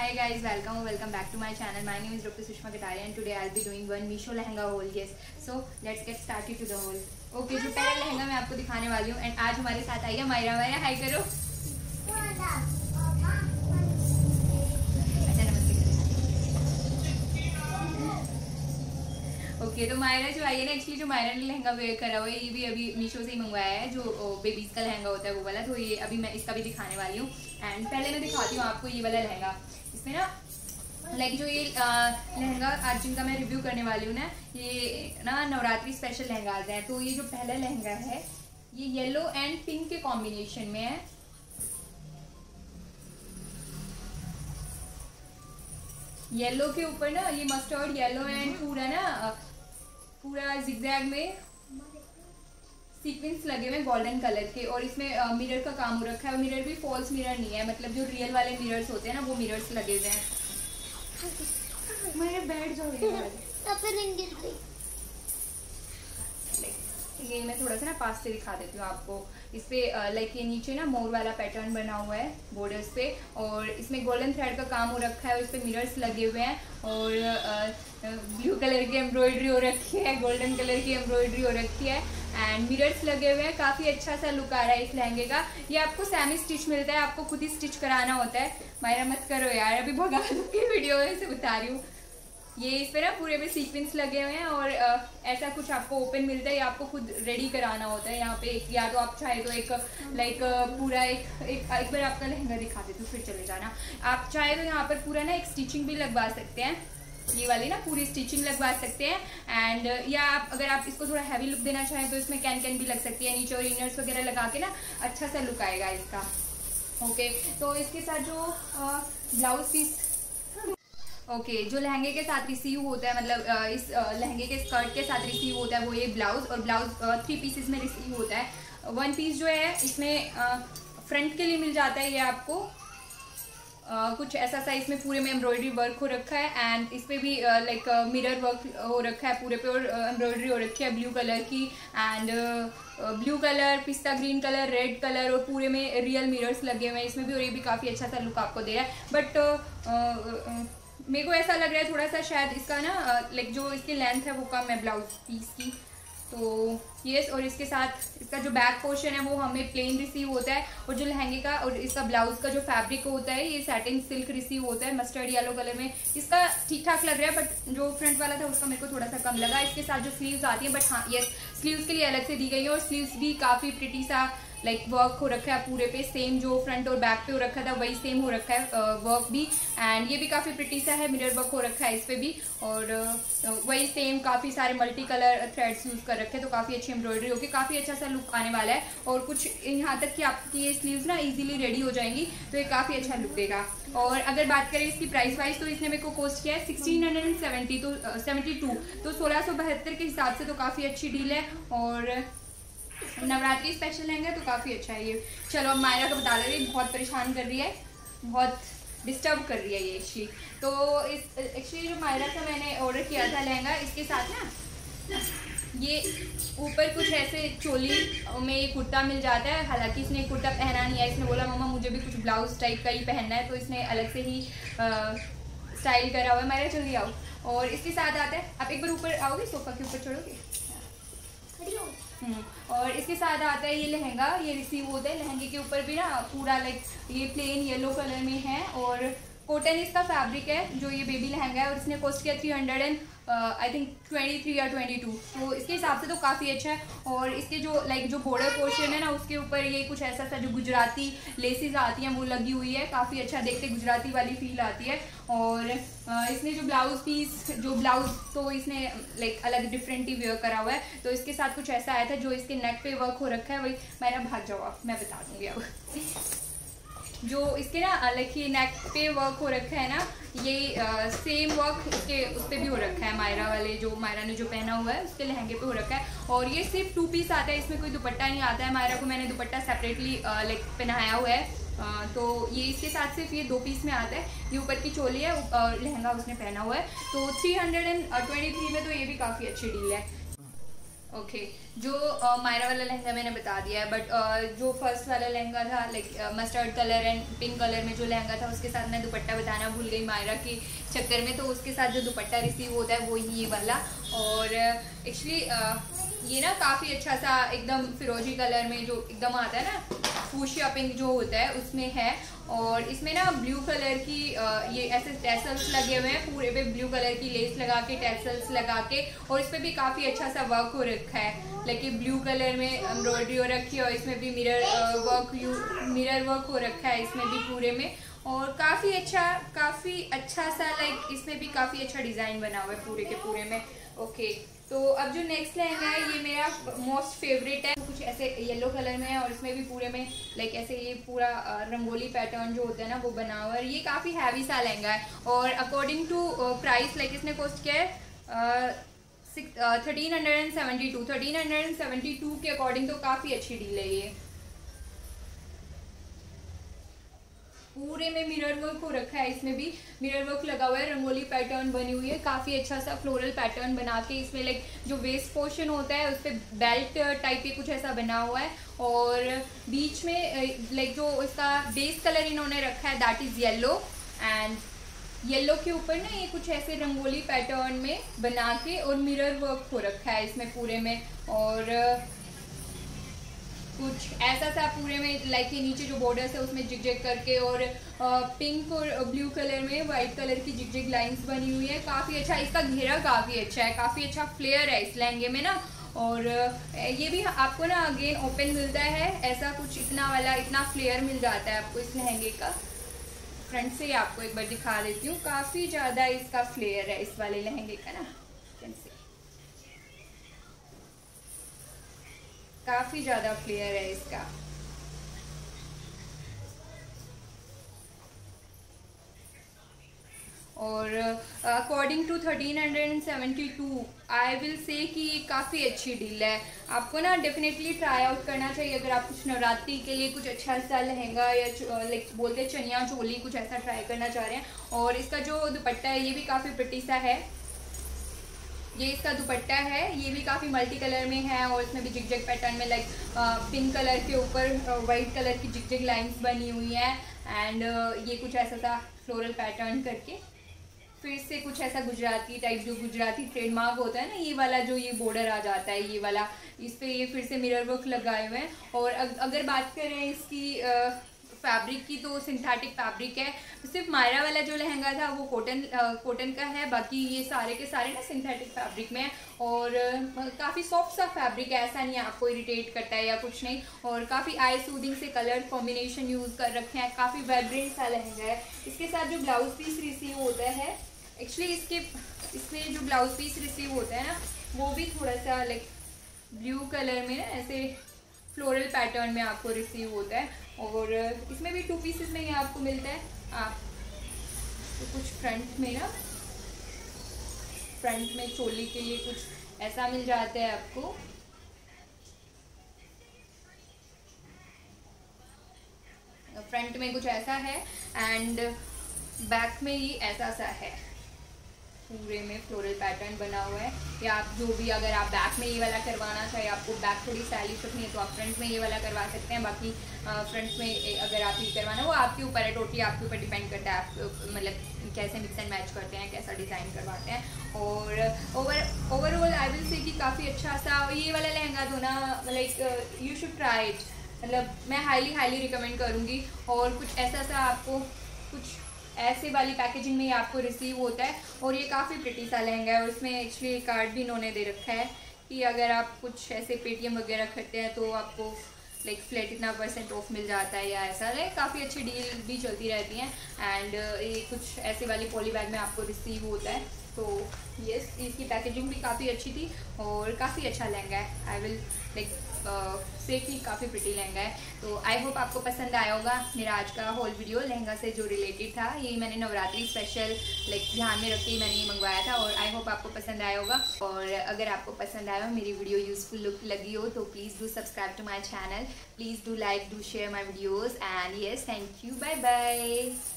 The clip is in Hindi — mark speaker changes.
Speaker 1: Hi guys, welcome back to my channel. My name is Dr. Sushma Kataria and today I'll be doing one Meesho lehenga haul. Yes, so let's get started to the haul. Okay, जो पहला लहंगा मैं आपको दिखाने वाली हूँ एंड आज हमारे साथ आई है मायरा। मायरा हाय करो। ओके, तो मायरा जो आई है ना, एक्चुअली जो मायरा ने लहंगा वेयर करा हुआ है ये भी अभी मीशो से ही मंगवाया है, जो बेबीज का लहंगा होता है वो वाला। तो ये अभी मैं इसका भी दिखाने वाली हूँ एंड पहले मैं दिखाती हूँ आपको ये वाला लहंगा। इसमें ना लाइक जो ये लहंगा आज जिनका मैं रिव्यू करने वाली हूँ ना, ये ना नवरात्रि स्पेशल लहंगा आता है। तो ये जो पहला लहंगा है ये येलो एंड पिंक के कॉम्बिनेशन में है। येलो के ऊपर ना ये मस्टर्ड येलो एंड पूरा जिगजैग में सीक्वेंस लगे हुए गोल्डन कलर के, और इसमें मिरर का काम हो रखा है। और मिरर भी फॉल्स मिरर नहीं है, मतलब जो रियल वाले मिरर्स होते हैं ना वो मिरर्स लगे हुए हैं। मेरे बैठ जाओ। ये मैं थोड़ा सा ना पास से दिखा देती हूँ आपको। इस पे लाइक ये नीचे ना मोर वाला पैटर्न बना हुआ है बॉर्डर्स पे, और इसमें गोल्डन थ्रेड का काम हो रखा है और इस पे मिरर्स लगे हुए हैं, और ब्लू कलर की एम्ब्रॉयडरी हो रखी है, गोल्डन कलर की एम्ब्रॉयडरी हो रखी है एंड मिरर्स लगे हुए हैं। काफ़ी अच्छा सा लुक आ रहा है इस लहंगे का। ये आपको सेमी स्टिच मिलता है, आपको खुद ही स्टिच कराना होता है। मायरा मत करो यार, अभी भगा दूंगी वीडियो में से बता रही हूँ। ये इस पे ना पूरे में सीक्वेंस लगे हुए हैं और ऐसा कुछ आपको ओपन मिलता है, या आपको खुद रेडी कराना होता है यहाँ पे। या तो आप चाहे तो एक लाइक पूरा एक बार आपका लहंगा दिखा देती हूँ फिर चले जाना। आप चाहे तो यहाँ पर पूरा ना एक स्टिचिंग भी लगवा सकते हैं, ये वाली ना पूरी स्टिचिंग लगवा सकते हैं। एंड या आप अगर आप इसको थोड़ा हैवी लुक देना चाहें तो इसमें कैन भी लग सकती है नीचे, और इनर्स वगैरह लगा के ना अच्छा सा लुक आएगा इसका। ओके, तो इसके साथ जो ब्लाउज पीस जो लहंगे के साथ रिसीव होता है, मतलब इस लहंगे के स्कर्ट के साथ रिसीव होता है वो ये ब्लाउज, और ब्लाउज 3 पीसेस में रिसीव होता है। 1 पीस जो है इसमें फ्रंट के लिए मिल जाता है, ये आपको कुछ ऐसा सा इसमें पूरे में एम्ब्रॉयडरी वर्क हो रखा है एंड इस पे भी लाइक मिरर वर्क हो रखा है पूरे पे, और एम्ब्रॉयडरी हो रखी है ब्लू कलर की एंड ब्लू कलर, पिस्ता ग्रीन कलर, रेड कलर, और पूरे में रियल मिरर्स लगे हुए हैं इसमें भी, और ये भी काफ़ी अच्छा सा लुक आपको दे रहा है। बट मेरे को ऐसा लग रहा है थोड़ा सा शायद इसका ना लाइक जो इसकी लेंथ है वो कम है ब्लाउज पीस की। तो यस, और इसके साथ इसका जो बैक पोर्शन है वो हमें प्लेन रिसीव होता है, और जो लहंगे का और इसका ब्लाउज का जो फैब्रिक होता है ये सैटिन सिल्क रिसीव होता है मस्टर्ड येलो कलर में। इसका ठीक ठाक लग रहा है, बट जो फ्रंट वाला था उसका मेरे को थोड़ा सा कम लगा। इसके साथ जो स्लीव्स आती है, बट हाँ यस स्लीव्स के लिए अलग से दी गई है, और स्लीव्स भी काफ़ी प्रिटी सा लाइक वर्क हो रखा है पूरे पे, सेम जो फ्रंट और बैक पे हो रखा था वही सेम हो रखा है वर्क भी। एंड ये भी काफ़ी प्रिटी सा है, मिरर वर्क हो रखा है इस पे भी, और वही सेम काफ़ी सारे मल्टी कलर थ्रेड्स यूज कर रखे हैं। तो काफ़ी अच्छी एम्ब्रॉयडरी होगी, काफ़ी अच्छा सा लुक आने वाला है, और कुछ यहाँ तक कि आपकी ये स्लीव्स ना इजीली रेडी हो जाएंगी, तो ये काफ़ी अच्छा लुक देगा। और अगर बात करें इसकी प्राइस वाइज तो इसने मेरे को कॉस्ट किया है 1672, तो 1672 के हिसाब से तो काफ़ी अच्छी डील है, और नवरात्रि स्पेशल लहंगा तो काफ़ी अच्छा है ये। चलो अब मायरा को बता रही है, बहुत परेशान कर रही है, बहुत डिस्टर्ब कर रही है ये चीज। तो इस एक्चुअली जो मायरा का मैंने ऑर्डर किया था लहंगा, इसके साथ ना ये ऊपर कुछ ऐसे चोली में ये कुर्ता मिल जाता है। हालांकि इसने कुर्ता पहना नहीं है, इसने बोला मम्मा मुझे भी कुछ ब्लाउज टाइप का ही पहनना है, तो इसने अलग से ही स्टाइल करा हुआ है। मायरा जल्दी आओ। और इसके साथ आता है, आप एक बार ऊपर आओगे, सोफा के ऊपर चढ़ोगे। और इसके साथ आता है ये लहंगा, ये रिसीव होता है। लहंगे के ऊपर भी ना पूरा लाइक ये प्लेन येलो कलर में है, और कॉटन इसका फैब्रिक है जो ये बेबी लहंगा है, और इसने कॉस्ट किया 300 आई थिंक 23 या 22। तो इसके हिसाब से तो काफ़ी अच्छा है। और इसके जो लाइक जो बॉर्डर पोर्शन है ना उसके ऊपर ये कुछ ऐसा सा जो गुजराती लेसेस आती हैं वो लगी हुई है, काफ़ी अच्छा देखते गुजराती वाली फील आती है। और इसने जो ब्लाउज तो इसने लाइक अलग डिफरेंट ही वेयर करा हुआ है। तो इसके साथ कुछ ऐसा आया था, जो इसके नेक पे वर्क हो रखा है वही मेरा भाग जाओ आप, मैं बता दूंगी अब। जो इसके ना लाइक ये नेक पे वर्क हो रखा है ना, ये सेम वर्क उसके उस पर भी हो रखा है। मायरा ने जो पहना हुआ है उसके लहंगे पे हो रखा है, और ये सिर्फ 2 पीस आता है, इसमें कोई दुपट्टा नहीं आता है। मायरा को मैंने दुपट्टा सेपरेटली लाइक पहनाया हुआ है, तो ये इसके साथ सिर्फ ये 2 पीस में आता है। ये ऊपर की चोली है, लहंगा उसने पहना हुआ है। तो 323 में तो ये भी काफ़ी अच्छी डील है। ओके जो मायरा वाला लहंगा मैंने बता दिया है, बट जो फर्स्ट वाला लहंगा था like mustard colour and pink colour में जो लहंगा था, उसके साथ मैं दुपट्टा बताना भूल गई मायरा के चक्कर में। तो उसके साथ जो दुपट्टा रिसीव होता है वो ये वाला। और एक्चुअली ये ना काफ़ी अच्छा सा एकदम फिरोजी कलर में जो एकदम आता है ना, फूशिया पिंक जो होता है उसमें है। और इसमें ना ब्लू कलर की ये ऐसे टैसल्स लगे हुए हैं, पूरे पे ब्लू कलर की लेस लगा के टैसल्स लगा के, और इस पे भी काफ़ी अच्छा सा वर्क हो रखा है। लाइक ब्लू कलर में एम्ब्रॉयडरी हो रखी है, और इसमें भी मिरर वर्क हो रखा है इसमें भी पूरे में। और काफ़ी अच्छा सा लाइक इसमें भी काफ़ी अच्छा डिज़ाइन बना हुआ है पूरे के पूरे में। ओके तो अब जो नेक्स्ट लहंगा है ये मेरा मोस्ट फेवरेट है। कुछ ऐसे येलो कलर में है, और इसमें भी पूरे में लाइक ऐसे ये पूरा रंगोली पैटर्न जो होता है ना वो बना हुआ है। ये काफ़ी हैवी सा लहंगा है, और अकॉर्डिंग टू प्राइस लाइक इसने कॉस्ट किया है 1372 के अकॉर्डिंग तो काफ़ी अच्छी डील है ये। पूरे में मिरर वर्क हो रखा है, इसमें भी मिरर वर्क लगा हुआ है, रंगोली पैटर्न बनी हुई है, काफ़ी अच्छा सा फ्लोरल पैटर्न बना के इसमें लाइक जो वेस्ट पोर्शन होता है उस पर बेल्ट टाइप के कुछ ऐसा बना हुआ है। और बीच में लाइक जो इसका बेस कलर इन्होंने रखा है that is yellow, and yellow के ऊपर ना ये कुछ ऐसे रंगोली पैटर्न में बना के और मिरर वर्क हो रखा है इसमें पूरे में। और कुछ ऐसा सा पूरे में लाइक ये नीचे जो बॉर्डर्स है उसमें जिग करके, और पिंक और ब्लू कलर में वाइट कलर की जिग लाइंस बनी हुई है। काफ़ी अच्छा इसका घेरा काफ़ी अच्छा है, काफ़ी अच्छा फ्लेयर है इस लहंगे में ना। और ये भी आपको ना अगेन ओपन मिलता है, ऐसा कुछ इतना फ्लेयर मिल जाता है आपको इस लहंगे का। फ्रंट से आपको एक बार दिखा देती हूँ, काफ़ी ज़्यादा इसका फ्लेयर है इस वाले लहंगे का ना, काफ़ी ज़्यादा फ्लेयर है इसका। और according to 1372 I will say कि ये काफ़ी अच्छी डील है। आपको ना डेफिनेटली ट्राई आउट करना चाहिए अगर आप कुछ नवरात्रि के लिए कुछ अच्छा सा लहंगा या लाइक बोलते हैं चनिया चोली कुछ ऐसा ट्राई करना चाह रहे हैं। और इसका जो दुपट्टा है ये भी काफ़ी प्रिटी सा है, ये इसका दुपट्टा है, ये भी काफ़ी मल्टी कलर में है, और इसमें भी जिग पैटर्न में लाइक पिंक कलर के ऊपर वाइट कलर की जिग लाइंस बनी हुई है। एंड ये कुछ ऐसा सा फ्लोरल पैटर्न करके फिर से कुछ ऐसा गुजराती टाइप, जो गुजराती ट्रेडमार्क होता है ना ये वाला, जो ये बॉर्डर आ जाता है ये वाला, इस पे ये फिर से मिरर वर्क लगाए हुए हैं। और अगर बात करें इसकी फैब्रिक की तो सिंथेटिक फैब्रिक है। सिर्फ मायरा वाला जो लहंगा था वो कॉटन का है, बाकी ये सारे के सारे ना सिंथेटिक फैब्रिक में है। और काफ़ी सॉफ्ट सा फैब्रिक है, ऐसा नहीं है आपको इरिटेट करता है या कुछ नहीं। और काफ़ी आई सूदिंग से कलर कॉम्बिनेशन यूज़ कर रखे हैं, काफ़ी वाइब्रेंट सा लहंगा है। इसके साथ जो ब्लाउज पीस रिसीव होता है एक्चुअली इसमें जो ब्लाउज पीस रिसीव होता है ना वो भी थोड़ा सा लाइक ब्लू कलर में ना ऐसे फ्लोरल पैटर्न में आपको रिसीव होता है। और इसमें भी 2 पीसेस में ये आपको मिलता है। आप तो कुछ फ्रंट में चोली के लिए कुछ ऐसा मिल जाता है आपको, फ्रंट में कुछ ऐसा है एंड बैक में ही ऐसा सा है, पूरे में फ्लोरल पैटर्न बना हुआ है। या आप जो भी अगर आप बैक में ये वाला करवाना चाहे, आपको बैक थोड़ी स्टाइलिश रखनी है तो आप फ्रंट में ये वाला करवा सकते हैं। बाकी फ्रंट में अगर आप ये करवाना वो आपके ऊपर है, टोटली आपके ऊपर डिपेंड करता है आप मतलब कैसे मिक्स एंड मैच करते हैं, कैसा डिज़ाइन करवाते हैं। और ओवरऑल आई विल से कि काफ़ी अच्छा सा ये वाला लहंगा तो ना like you should try it, मतलब मैं हाईली रिकमेंड करूँगी। और कुछ ऐसा सा आपको कुछ ऐसे वाली पैकेजिंग में ये आपको रिसीव होता है। और ये काफ़ी प्रिटी सा लहंगा है, और इसमें एक्चुअली कार्ड भी इन्होंने दे रखा है कि अगर आप कुछ ऐसे पेटीएम वगैरह करते हैं तो आपको लाइक फ्लैट इतना % ऑफ मिल जाता है या ऐसा लाइक काफ़ी अच्छी डील भी चलती रहती हैं। एंड ये कुछ ऐसे वाली पॉली बैग में आपको रिसीव होता है। तो यस इसकी पैकेजिंग भी काफ़ी अच्छी थी और काफ़ी अच्छा लहंगा है। आई विल लाइक से कि काफ़ी प्रिटी लहंगा है। तो आई होप आपको पसंद आया होगा मेरा आज का होल वीडियो लहंगा से जो रिलेटेड था। ये मैंने नवरात्रि स्पेशल लाइक ध्यान में रख के मैंने ये मंगवाया था और आई होप आपको पसंद आया होगा। और अगर आपको पसंद आया हो, मेरी वीडियो यूजफुल लगी हो तो please do subscribe to my channel, please do like, do share my videos and yes thank you, bye bye.